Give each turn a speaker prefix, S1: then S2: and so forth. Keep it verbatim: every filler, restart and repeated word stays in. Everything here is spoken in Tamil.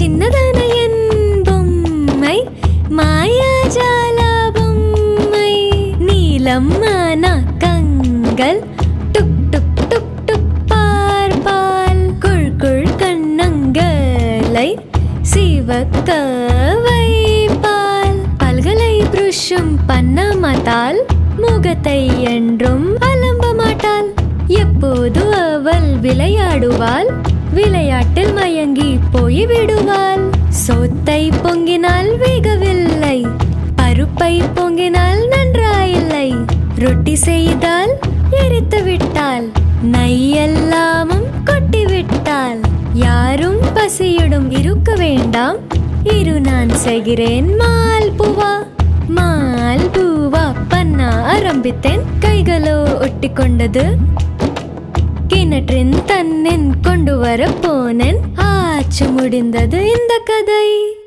S1: சின்னதான என் பொம்மை மாயாஜால பொம்மை நீலம்மான கண்கள் டுக் டுக் டுக் டுக் பார்ப்பால் குள் குள் கண்ணங்களை சிவக்க வைப்பால் பல்களை புருஷம் பண்ண மாட்டாள் முகத்தை என்றும் அலம்ப மாட்டாள் எப்போது அவள் விளையாடுவாள் விளையாட்டில் மயங்கி போய் விடுவாள் சோத்தை பொங்கினால் வேகவில்லை பருப்பை பொங்கினால் நன்றாயில்லை ரொட்டி செய்தால் எரித்து விட்டாள் நெய்யெல்லாமும் கொட்டி விட்டாள் யாரும் பசியுடன் இருக்க வேண்டாம் இரு நான் செய்கிறேன் மால்புவா மால்புவா பண்ண ஆரம்பித்தேன் கைகளோ ஒட்டிக்கொண்டது கிணற்றின் தன்னின் கொண்டு வர போனேன் ஆச்சு முடிந்தது இந்த கதை.